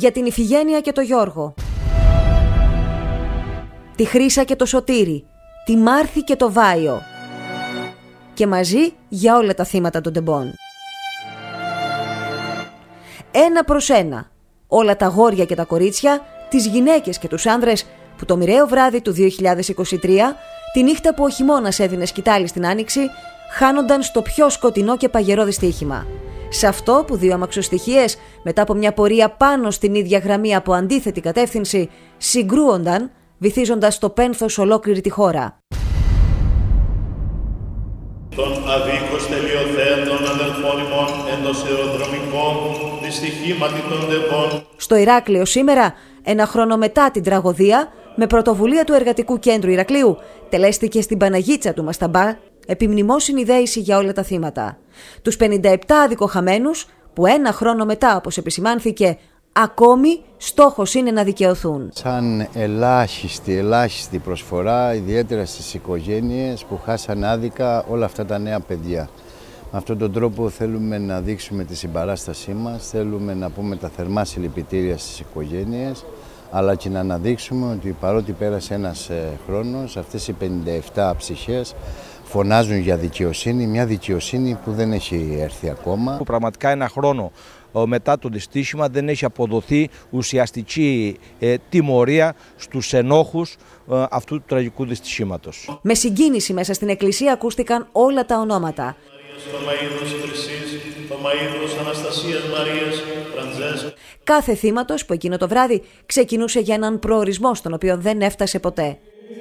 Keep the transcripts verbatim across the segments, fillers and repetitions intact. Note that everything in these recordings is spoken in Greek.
για την Ιφηγένεια και το Γιώργο, τη Χρύσα και το Σωτήρη, τη Μάρθη και το Βάιο, και μαζί για όλα τα θύματα των τεμπών. Ένα προς ένα, όλα τα αγόρια και τα κορίτσια, τις γυναίκες και τους άνδρες που το μοιραίο βράδυ του δύο χιλιάδες είκοσι τρία, τη νύχτα που ο χειμώνας έδινε σκυτάλι στην Άνοιξη, χάνονταν στο πιο σκοτεινό και παγερό δυστύχημα. Σε αυτό που δύο αμαξοστοιχίες, μετά από μια πορεία πάνω στην ίδια γραμμή από αντίθετη κατεύθυνση, συγκρούονταν, βυθίζοντας το πένθος ολόκληρη τη χώρα. Των αδίκως τελειοθέντων αδελφών ημών εντός αεροδρομικών δυστυχήματι των τεμπών. Στο Ηράκλειο σήμερα, ένα χρόνο μετά την τραγωδία, με πρωτοβουλία του Εργατικού Κέντρου Ηρακλείου, τελέστηκε στην Παναγίτσα του Μασταμπά επιμνημόσυνη δέηση για όλα τα θύματα. Τους πενήντα επτά αδικοχαμένους που ένα χρόνο μετά, όπως επισημάνθηκε, ακόμη στόχος είναι να δικαιωθούν. Σαν ελάχιστη, ελάχιστη προσφορά, ιδιαίτερα στις οικογένειες που χάσαν άδικα όλα αυτά τα νέα παιδιά. Με αυτόν τον τρόπο θέλουμε να δείξουμε τη συμπαράστασή μας, θέλουμε να πούμε τα θερμά συλληπιτήρια στις οικογένειες, αλλά και να αναδείξουμε ότι παρότι πέρασε ένας χρόνος, αυτές οι πενήντα επτά ψυχές φωνάζουν για δικαιοσύνη, μια δικαιοσύνη που δεν έχει έρθει ακόμα. Πραγματικά ένα χρόνο μετά το δυστύχημα δεν έχει αποδοθεί ουσιαστική ε, τιμωρία στους ενόχους ε, αυτού του τραγικού δυστυχήματος. Με συγκίνηση μέσα στην εκκλησία ακούστηκαν όλα τα ονόματα. Κάθε θύματος που εκείνο το βράδυ ξεκινούσε για έναν προορισμό στον οποίο δεν έφτασε ποτέ.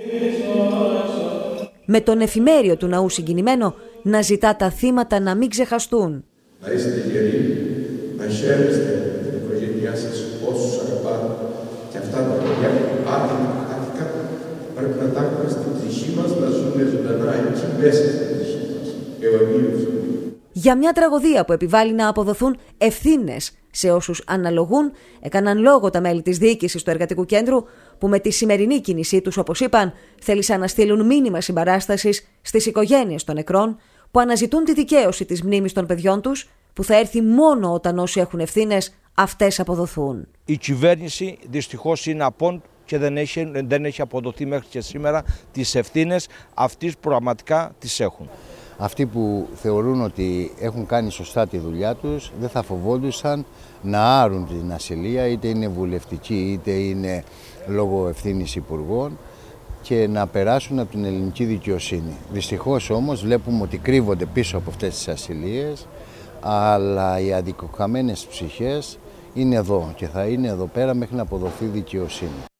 Με τον εφημέριο του ναού συγκινημένο να ζητά τα θύματα να μην ξεχαστούν. Να είστε γεροί, να χαίρεστε την οικογένειά σας όσους αγαπάτε και αυτά τα παιδιά που άδικα πρέπει να τα έχουμε στην ψυχή μας, να ζούμε ζωντανά εκεί μέσα στην ψυχή μας. Ευαγγέλιος. Για μια τραγωδία που επιβάλλει να αποδοθούν ευθύνες σε όσους αναλογούν, έκαναν λόγο τα μέλη της διοίκησης του Εργατικού Κέντρου, που με τη σημερινή κίνησή τους, όπως είπαν, θέλησαν να στείλουν μήνυμα συμπαράστασης στις οικογένειες των νεκρών, που αναζητούν τη δικαίωση της μνήμης των παιδιών τους, που θα έρθει μόνο όταν όσοι έχουν ευθύνες αυτές αποδοθούν. Η κυβέρνηση δυστυχώς είναι απόν και δεν έχει, δεν έχει αποδοθεί μέχρι και σήμερα τις ευθύνες αυτής που πραγματικά τις έχουν. Αυτοί που θεωρούν ότι έχουν κάνει σωστά τη δουλειά τους δεν θα φοβόντουσαν να άρουν την ασυλία, είτε είναι βουλευτική είτε είναι λόγω ευθύνης υπουργών, και να περάσουν από την ελληνική δικαιοσύνη. Δυστυχώς όμως βλέπουμε ότι κρύβονται πίσω από αυτές τις ασυλίες, αλλά οι αδικοχαμένες ψυχές είναι εδώ και θα είναι εδώ πέρα μέχρι να αποδοθεί δικαιοσύνη.